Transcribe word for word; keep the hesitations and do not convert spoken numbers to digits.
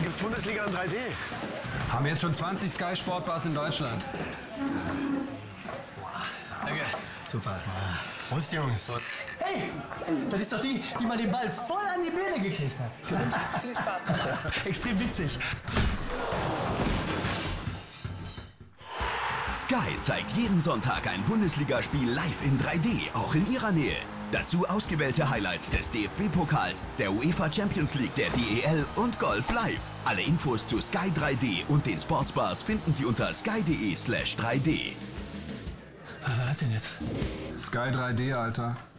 gibt's Bundesliga in drei D. Haben jetzt schon zwanzig Sky Sportbars in Deutschland. Danke. Super. Prost, Jungs. Hey, das ist doch die, die mal den Ball voll an die Birne gekriegt hat. Viel Spaß. Extrem witzig. Sky zeigt jeden Sonntag ein Bundesligaspiel live in drei D, auch in Ihrer Nähe. Dazu ausgewählte Highlights des D F B-Pokals, der UEFA Champions League, der D E L und Golf Live. Alle Infos zu Sky drei D und den Sportsbars finden Sie unter sky punkt de slash drei D. Was war das denn jetzt? Sky drei D, Alter.